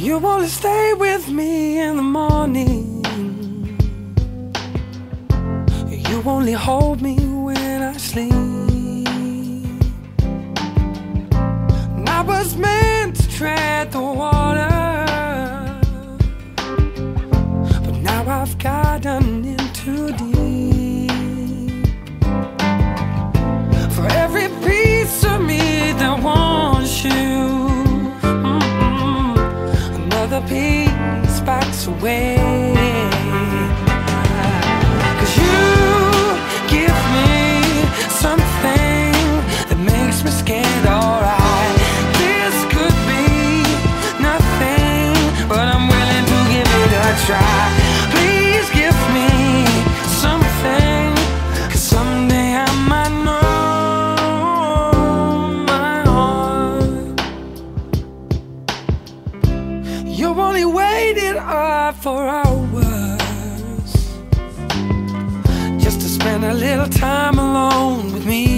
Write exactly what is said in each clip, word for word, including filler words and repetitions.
You only stay with me in the morning. You only hold me when I sleep. And I was meant to tread the water, but now I've gotten in too deep. For every piece of me that wants you, mm-mm, another piece backs away. Cause you give me something that makes me scared, alright. This could be nothing, but I'm willing to give it a try. Please give me something, cause someday I might know my heart. You only waited up for hours just to spend a little time alone with me.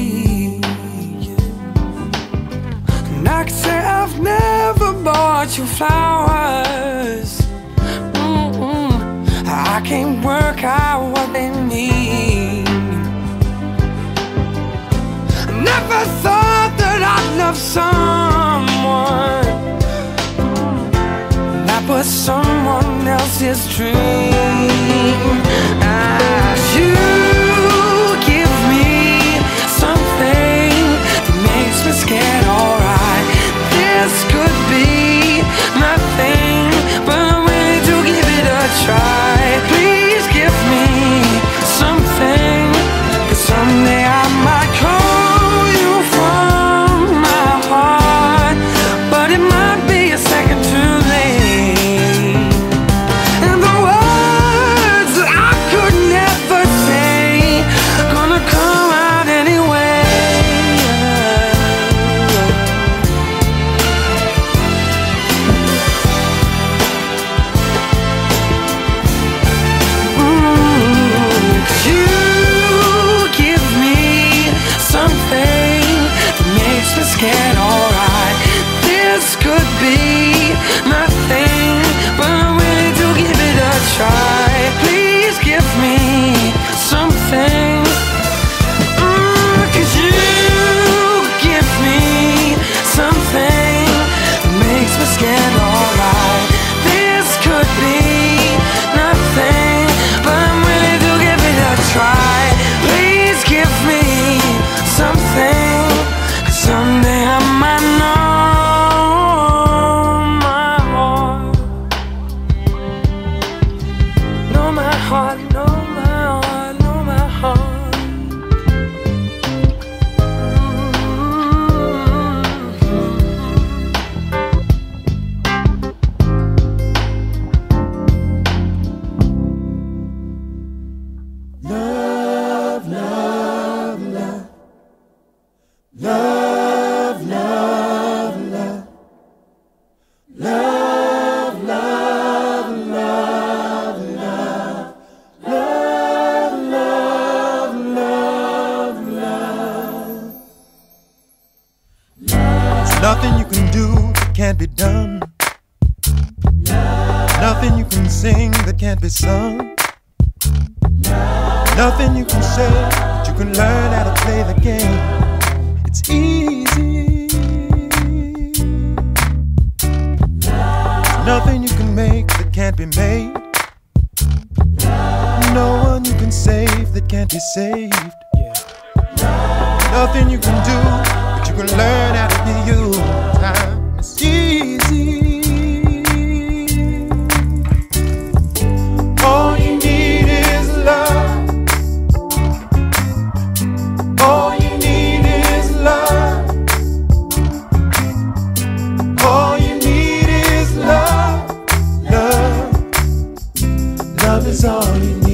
And I can say I've never bought you flowers. Mm-mm. I can't work out what they mean. I never thought that I'd love someone that was someone else's dream. Ah, you give me something that makes me scared, alright. This could be nothing, but I'm willing to give it a try. Please give me something, cause someday I might call you from my heart, but it might be a second too late. And the words that I could never say gonna come out anyway. Mm, 'cause you give me something that makes me scared, alright. This could be nothing, but I'm willing to give it a try. Please give me something, mm, 'cause you give me something that makes me scared, alright. This could be nothing, but I'm willing to give it a try. Please give me something, 'cause someday I might know my heart. Know my heart, know my heart, know my heart. Love, love, love. Love, love, love. Love, love, love, love. Love, love, love, love. There's nothing you can do that can't be done. Nothing you can sing that can't be sung. Nothing you can say that you can learn how to play the game. It's easy. There's nothing you can make that can't be made. No one you can save that can't be saved. Nothing you can do, but you can learn how to be you. Time is easy. All you need is love. All you need is love. All you need is love. Love. Love is all you need.